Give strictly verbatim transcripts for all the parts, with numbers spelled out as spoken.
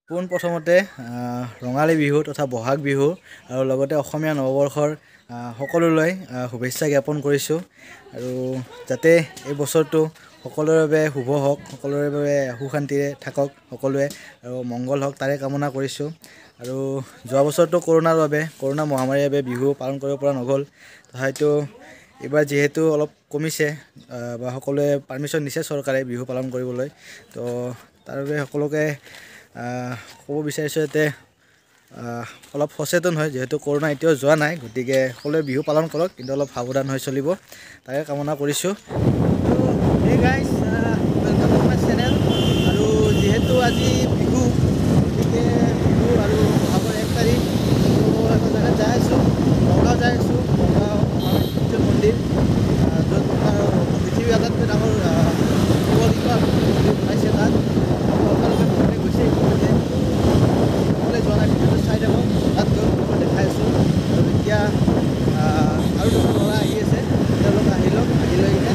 পোন প্ৰথমতে ৰঙালী বিহু তথা বহাগ বিহু আৰু লগতে অসমীয়া নৱবৰ্ষৰ সকলোলৈ শুভেচ্ছা জ্ঞাপন কৰিছোঁ আৰু যাতে এই বছৰটো সকলোৰে বাবে শুভ হওক, সকলোৰে বাবে সুখ শান্তিৰে থাকক সকলোৱে আৰু মংগল হওক তাৰে কামনা কৰিছোঁ। আৰু যোৱা বছৰটো কৰোণাৰ বাবে কৰোণা মহামাৰীৰ বাবে বিহু পালন কৰিব পৰা নগ'ল, হয়তো এইবাৰ যিহেতু অলপ কমিছে বা সকলোৱে পাৰ্মিশ্যন দিছে চৰকাৰে বিহু পালন কৰিবলৈ, তো তাৰ বাবে সকলোকে ক'ব বিচাৰিছোঁ যাতে অলপ সচেতন হয়, যিহেতু কৰোণা এতিয়াও যোৱা নাই, গতিকে সকলোৱে বিহু পালন কৰক কিন্তু অলপ সাৱধান হৈ চলিব তাকে কামনা কৰিছোঁ। Hey guys, welcome to my channel. আৰু যিহেতু আজি বিহু, গতিকে বিহু আৰু বহাগৰ এক তাৰিখ এখন জেগাত যাই আছোঁ, নগাঁও যাই আছোঁ। নগাঁও মহামৃত্যুঞ্জয় মন্দিৰ, য'ত আমাৰ পৃথিৱীৰ আটাইতকৈ ডাঙৰ শিৱলিংগ মন্দিৰ বনাইছে তাত। আপোনালোকে ভ্ৰমণে গৈছে ইতিমধ্যে, সকলোৱে যোৱা নাই ভিডিঅ'টো চাই থাকক, তাত গৈ মই দেখাই আছোঁ। আৰু এতিয়া আৰু দুজন ল'ৰা আহি আছে, তেওঁলোক আহি লওক, আহি লৈ কিনে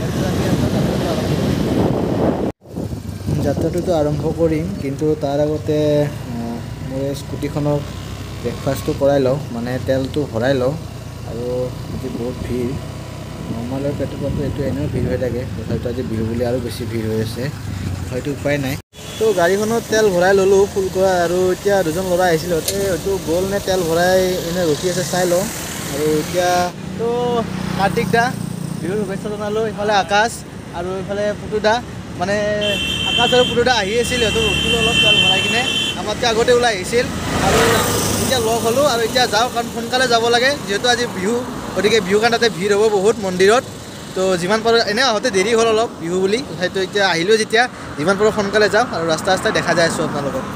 যাত্ৰাটোতো আৰম্ভ কৰিম, কিন্তু তাৰ আগতে মোৰ এই স্কুটিখনক ব্ৰেকফাষ্টটো কৰাই লওঁ, মানে তেলটো ভৰাই লওঁ। আৰু আজি বহুত ভিৰ, নৰ্মেলৰ পেট্ৰলতো এইটো এনেও ভিৰ হৈ থাকে, তথাপিতো আজি বিহু বুলি আৰু বেছি ভিৰ হৈ আছে, হয়তো উপায় নাই। তো গাড়ীখনত তেল ভৰাই ল'লোঁ ফুল কৰা, আৰু এতিয়া দুজন ল'ৰা আহিছিলে, সিহঁতে হয়তো গ'ল নে তেল ভৰাই এনেই ৰখি আছে চাই লওঁ। আৰু এতিয়া তো কাৰ্তিক দা বিহুৰ শুভেচ্ছা জনালোঁ, ইফালে আকাশ আৰু ইফালে পুতু দা, মানে আকাশ আৰু পুতু দা আহি আছিল, সিহঁতো ৰখিলোঁ অলপ তেল ভৰাই কিনে, আমাতকৈ আগতে ওলাই আহিছিল। আৰু এতিয়া লগ হ'লোঁ আৰু এতিয়া যাওঁ, কাৰণ সোনকালে যাব লাগে যিহেতু আজি বিহু, গতিকে বিহু কাৰণে তাতে ভিৰ হ'ব বহুত মন্দিৰত। তো যিমান পাৰোঁ এনেই আহোঁতে দেৰি হ'ল অলপ বিহু বুলি, তথাপিতো এতিয়া আহিলোঁ যেতিয়া যিমান পাৰোঁ সোনকালে যাওঁ আৰু ৰাস্তা ৰাস্তাই দেখা যাই আছোঁ আপোনালোকক।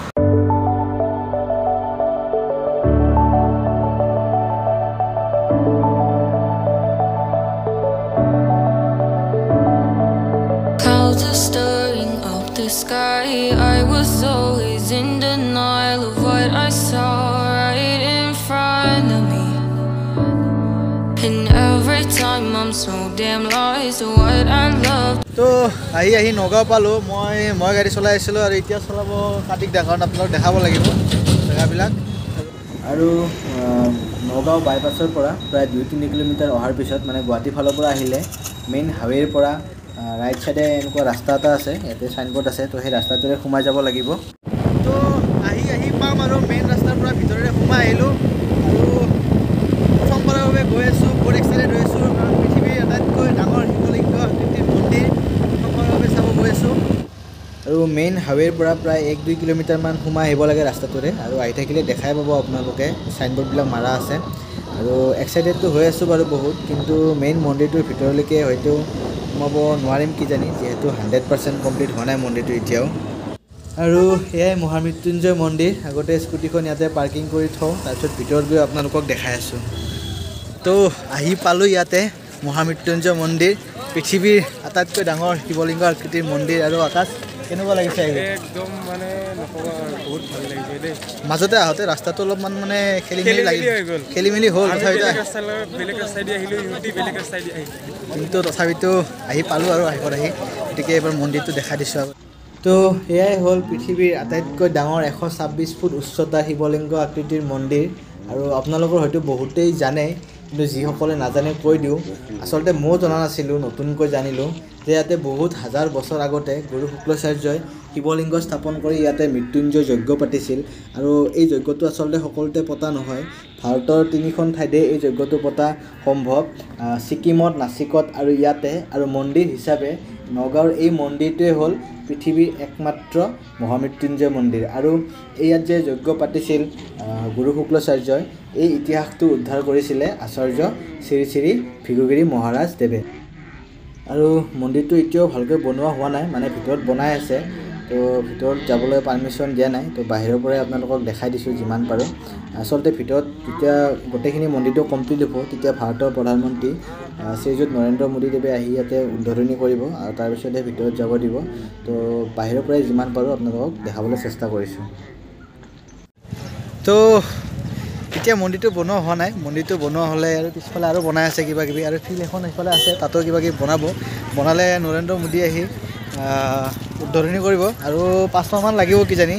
Sky, I was always in denial of what I saw right in front of me. And every time I'm so damn lost to what I love. তো আহি আহি নগাঁও পালোঁ, মই মই গাড়ী চলাই আছিলোঁ আৰু এতিয়া চলাব কাৰ্তিক দা, কাৰণ আপোনালোক দেখাব লাগিব জেগাবিলাক। আৰু নগাঁও বাইপাছৰ পৰা প্ৰায় দুই তিনি কিলোমিটাৰ অহাৰ পিছত, মানে গুৱাহাটীৰ ফালৰ পৰা আহিলে মেইন হাইৱেৰ পৰা ৰাইট চাইডে এনেকুৱা ৰাস্তা এটা আছে, ইয়াতে চাইনবোৰ্ড আছে, তো সেই ৰাস্তাটোৰে সোমাই যাব লাগিব। তো আহি আহি পাম আৰু মেইন ৰাস্তাৰ পৰা ভিতৰেৰে সোমাই আহিলোঁ, আৰু প্ৰথমবাৰৰ বাবে গৈ আছোঁ, বহুত এক্সাইটেড হৈ আছোঁ, কাৰণ পৃথিৱীৰ আটাইতকৈ ডাঙৰ শিৱলিংগ আকৃতিৰ মন্দিৰ প্ৰথমবাৰৰ বাবে চাব গৈ আছোঁ। আৰু মেইন হাইৱেৰ পৰা প্ৰায় এক দুই কিলোমিটাৰমান সোমাই আহিব লাগে ৰাস্তাটোৰে, আৰু আহি থাকিলে দেখাই পাব আপোনালোকে চাইনবোৰ্ডবিলাক মাৰা আছে। আৰু এক্সাইটেডটো হৈ আছোঁ বাৰু বহুত, কিন্তু মেইন মন্দিৰটোৰ ভিতৰলৈকে হয়তো সোমাব নোৱাৰিম কিজানি, যিহেতু হাণ্ড্ৰেড পাৰ্চেণ্ট কমপ্লিট হোৱা নাই মন্দিৰটো এতিয়াও। আৰু এয়াই মহামৃত্যুঞ্জয় মন্দিৰ, আগতে স্কুটিখন ইয়াতে পাৰ্কিং কৰি থওঁ, তাৰপিছত ভিতৰত গৈ আপোনালোকক দেখাই আছোঁ। তো আহি পালোঁ ইয়াতে মহামৃত্যুঞ্জয় মন্দিৰ, পৃথিৱীৰ আটাইতকৈ ডাঙৰ শিৱলিংগ আকৃতিৰ মন্দিৰ। আৰু আকাশ কেনেকুৱা লাগিছে? একদম মানে নক'বা, বহুত ভাল লাগিছে দেই। মাজতে আহোঁতে ৰাস্তাটো অলপমান মানে খেলি মেলি লাগি খেলি মেলি হ'ল, কিন্তু তথাপিতো আহি পালোঁ আৰু আহিব আহি, গতিকে এইবাৰ মন্দিৰটো দেখাই দিছোঁ। আৰু তো এয়াই হ'ল পৃথিৱীৰ আটাইতকৈ ডাঙৰ এশ ছাব্বিছ ফুট উচ্চতাৰ শিৱলিংগ আকৃতিৰ মন্দিৰ। আৰু আপোনালোকৰ হয়তো বহুতেই জানে, কিন্তু যিসকলে নাজানে কৈ দিওঁ, আচলতে ময়ো জনা নাছিলোঁ, নতুনকৈ জানিলোঁ যে ইয়াতে বহুত হাজাৰ বছৰ আগতে গুৰু শুক্ৰাচাৰ্যই শিৱলিংগ স্থাপন কৰি ইয়াতে মৃত্যুঞ্জয় যজ্ঞ পাতিছিল। আৰু এই যজ্ঞটো আচলতে সকলোতে পতা নহয়, ভাৰতৰ তিনিখন ঠাইতে এই যজ্ঞটো পতা সম্ভৱ, ছিকিমত, নাচিকত আৰু ইয়াতে। আৰু মন্দিৰ হিচাপে নগাঁৱৰ এই মন্দিৰটোৱে হ'ল পৃথিৱীৰ একমাত্ৰ মহামৃত্যুঞ্জয় মন্দিৰ। আৰু ইয়াত যে যজ্ঞ পাতিছিল গুৰু শুক্ৰাচাৰ্যই, এই ইতিহাসটো উদ্ধাৰ কৰিছিলে আচাৰ্য শ্ৰী শ্ৰী ভৃগুগিৰি মহাৰাজ দেৱে। আৰু মন্দিৰটো এতিয়াও ভালকৈ বনোৱা হোৱা নাই, মানে ভিতৰত বনাই আছে, তো ভিতৰত যাবলৈ পাৰ্মিশ্যন দিয়া নাই, তো বাহিৰৰ পৰাই আপোনালোকক দেখাই দিছোঁ যিমান পাৰোঁ। আচলতে ভিতৰত যেতিয়া গোটেইখিনি মন্দিৰটো কমপ্লিট হ'ব, তেতিয়া ভাৰতৰ প্ৰধানমন্ত্ৰী শ্ৰীযুত নৰেন্দ্ৰ মোদীদেৱে আহি ইয়াতে উদ্বোধনী কৰিব, আৰু তাৰপিছতহে ভিতৰত যাব দিব। তো বাহিৰৰ পৰাই যিমান পাৰোঁ আপোনালোকক দেখাবলৈ চেষ্টা কৰিছোঁ। তো এতিয়া মন্দিৰটো বনোৱা হোৱা নাই, মন্দিৰটো বনোৱা হ'লে আৰু পিছফালে আৰু বনাই আছে কিবা কিবি, আৰু ফিল্ড এখন সেইফালে আছে, তাতো কিবা কিবি বনাব, বনালে নৰেন্দ্ৰ মোদী আহি উদ্বোধনী কৰিব, আৰু পাঁচ মাহমান লাগিব কিজানি।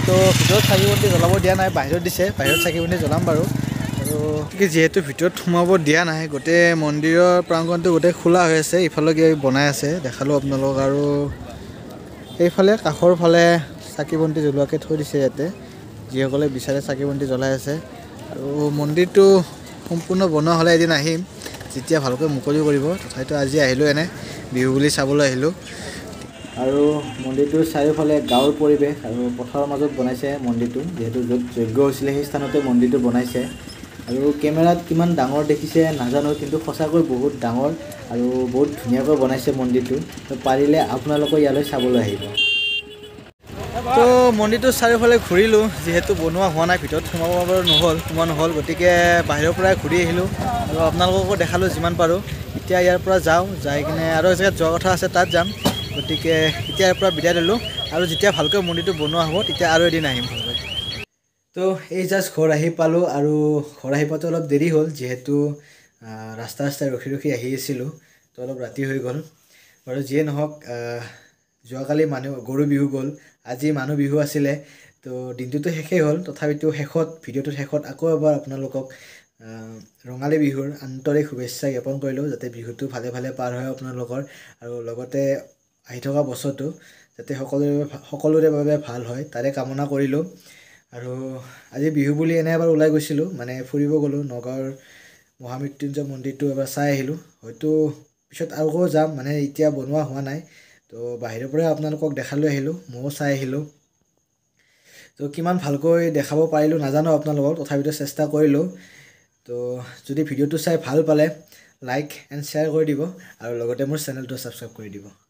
তো ভিতৰত চাকি বন্তি জ্বলাব দিয়া নাই, বাহিৰত দিছে, বাহিৰত চাকি বন্তি জ্বলাম বাৰু। আৰু যিহেতু ভিতৰত সোমাব দিয়া নাই, গোটেই মন্দিৰৰ প্ৰাংগণটো গোটেই খোলা হৈ আছে, ইফালে কিবা বনাই আছে দেখালোঁ আপোনালোক। আৰু এইফালে কাষৰ ফালে চাকি বন্তি জ্বলোৱাকৈ থৈ দিছে ইয়াতে, যিসকলে বিচাৰে চাকি বন্তি জ্বলাই আছে। আৰু মন্দিৰটো সম্পূৰ্ণ বনোৱা হ'লে এদিন আহিম, যেতিয়া ভালকৈ মুকলি কৰিব। তথাপিতো আজি আহিলোঁ এনে বিহু বুলি চাবলৈ আহিলোঁ। আৰু মন্দিৰটোৰ চাৰিওফালে গাঁৱৰ পৰিৱেশ আৰু পথাৰৰ মাজত বনাইছে মন্দিৰটো, যিহেতু য'ত যজ্ঞ হৈছিলে সেই স্থানতে মন্দিৰটো বনাইছে। আৰু কেমেৰাত কিমান ডাঙৰ দেখিছে নাজানো, কিন্তু সঁচাকৈ বহুত ডাঙৰ আৰু বহুত ধুনীয়াকৈ বনাইছে মন্দিৰটো। তো পাৰিলে আপোনালোকে ইয়ালৈ চাবলৈ আহিব। তো মন্দিৰটোৰ চাৰিওফালে ঘূৰিলোঁ, যিহেতু বনোৱা হোৱা নাই, ভিতৰত সোমাব নহ'ল সোমোৱা নহ'ল গতিকে বাহিৰৰ পৰাই ঘূৰি আহিলোঁ আৰু আপোনালোককো দেখালোঁ যিমান পাৰোঁ। এতিয়া ইয়াৰ পৰা যাওঁ, যাই কিনে আৰু জেগাত যোৱা কথা আছে, তাত যাম। গতিকে এতিয়া ইয়াৰ পৰা বিদায় ল'লোঁ, আৰু যেতিয়া ভালকৈ মন্দিৰটো বনোৱা হ'ব তেতিয়া আৰু এদিন আহিম ভালকৈ। তো এই জাষ্ট ঘৰ আহি পালোঁ, আৰু ঘৰ আহি পাওঁতে অলপ দেৰি হ'ল, যিহেতু ৰাস্তা ৰাস্তাই ৰখি ৰখি আহি আছিলোঁ, তো অলপ ৰাতি হৈ গ'ল বাৰু। যিয়ে নহওক, যোৱাকালি মানুহ গৰু বিহু গ'ল, আজি মানুহ বিহু আছিলে, তো দিনটোতো শেষেই হ'ল। তথাপিতো শেষত ভিডিঅ'টোৰ শেষত আকৌ এবাৰ আপোনালোকক ৰঙালী বিহুৰ আন্তৰিক শুভেচ্ছা জ্ঞাপন কৰিলোঁ, যাতে বিহুটো ভালে ভালে পাৰ হয় আপোনালোকৰ, আৰু লগতে আহি থকা বছৰটো যাতে সকলোৰে সকলোৰে বাবে ভাল হয় তাৰে কামনা কৰিলোঁ। আৰু আজি বিহু বুলি এনে এবাৰ ওলাই গৈছিলোঁ, মানে ফুৰিব গ'লোঁ, নগাঁৱৰ মহামৃত্যুঞ্জয় মন্দিৰটো এবাৰ চাই আহিলোঁ। হয়তো পিছত আকৌ যাম, মানে এতিয়া বনোৱা হোৱা নাই, তো বাহিৰৰ পৰাই আপোনালোকক দেখালৈ আহিলোঁ, ময়ো চাই আহিলোঁ। তো কিমান ভালকৈ দেখাব পাৰিলোঁ নাজানো আপোনালোকক, তথাপিতো চেষ্টা কৰিলোঁ। তো যদি ভিডিঅ'টো চাই ভাল পালে লাইক এণ্ড শ্বেয়াৰ কৰি দিব, আৰু লগতে মোৰ চেনেলটো ছাবস্ক্ৰাইব কৰি দিব।